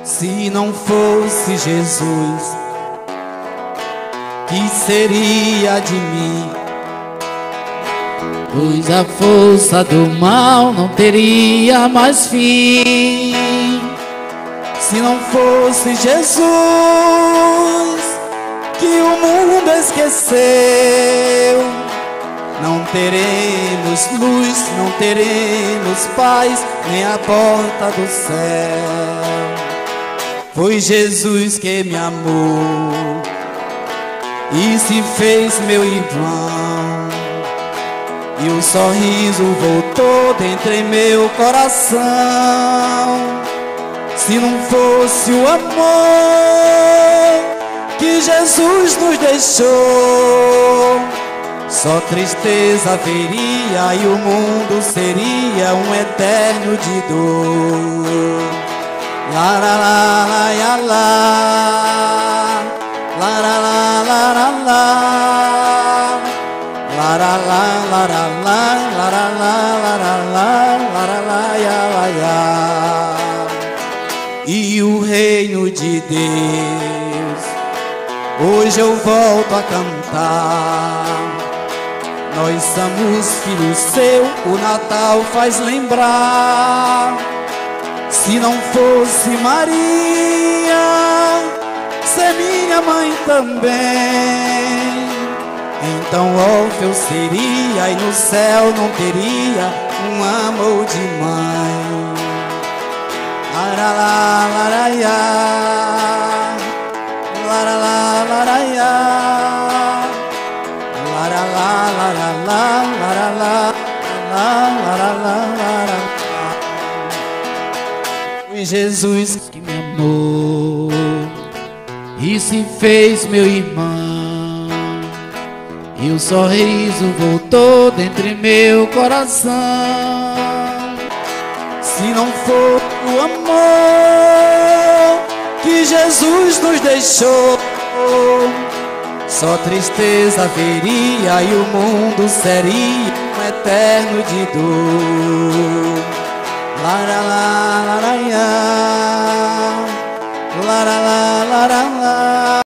Se não fosse Jesus, que seria de mim? Pois a força do mal não teria mais fim. Se não fosse Jesus, que o mundo esqueceu, não teremos luz, não teremos paz, nem a porta do céu. Foi Jesus que me amou e se fez meu irmão, e o sorriso voltou dentro em meu coração. Se não fosse o amor que Jesus nos deixou, só tristeza haveria e o mundo seria um eterno de dor. La la la la ya, la la la la la la la la la la la la la la la la la. E o reino de Deus hoje eu volto a cantar. Nós somos filhos seu, o Natal faz lembrar. Se não fosse Maria, ser minha mãe também, então órfão eu seria e no céu não teria um amor de mãe. Laralá, laraiá, laralá, laraiá, laralá, laralá, laralá, laralá, laralá. Foi Jesus Que me amou e se fez meu irmão, e o sorriso voltou dentro em meu coração. Se não for o amor que Jesus nos deixou, só tristeza haveria e o mundo seria um eterno de dor. Laralá, laraiá, laralá, laralá.